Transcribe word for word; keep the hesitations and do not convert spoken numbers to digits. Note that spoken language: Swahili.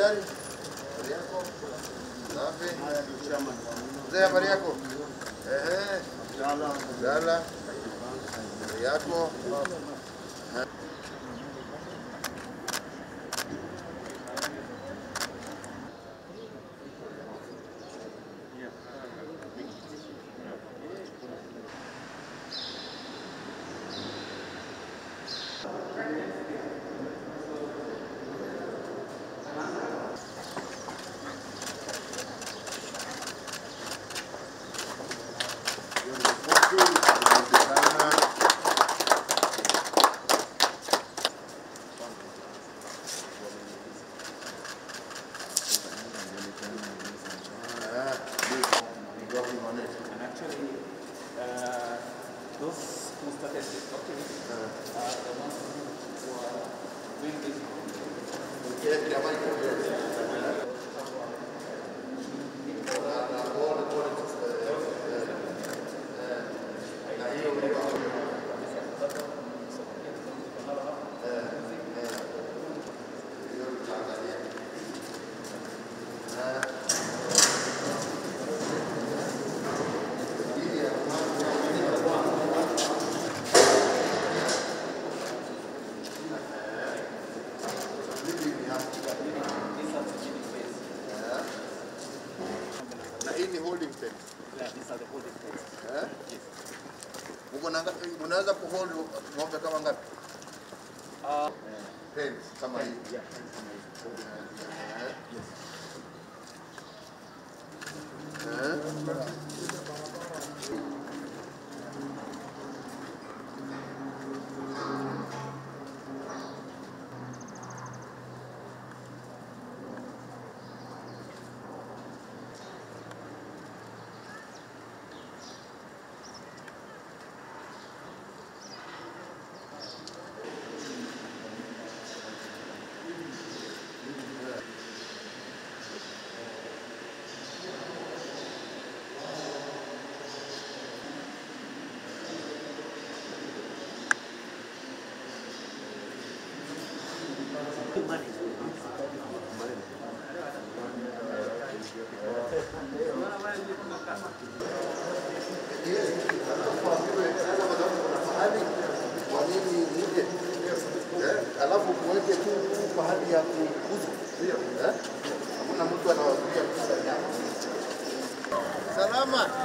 daktari. Habari yako? Safi. Mzee, habari yako? Eh. Dala. Dala. Habari yako? Unaweza kuhold ng'ombe kama ngapi? Ah, pens kama hii. Yeah, pens kama hii. Yes. Alafu kuweke tu pahali ya kuuza. Ndio. Eh? Hakuna mtu anawazuia kuuza nyama. Salama.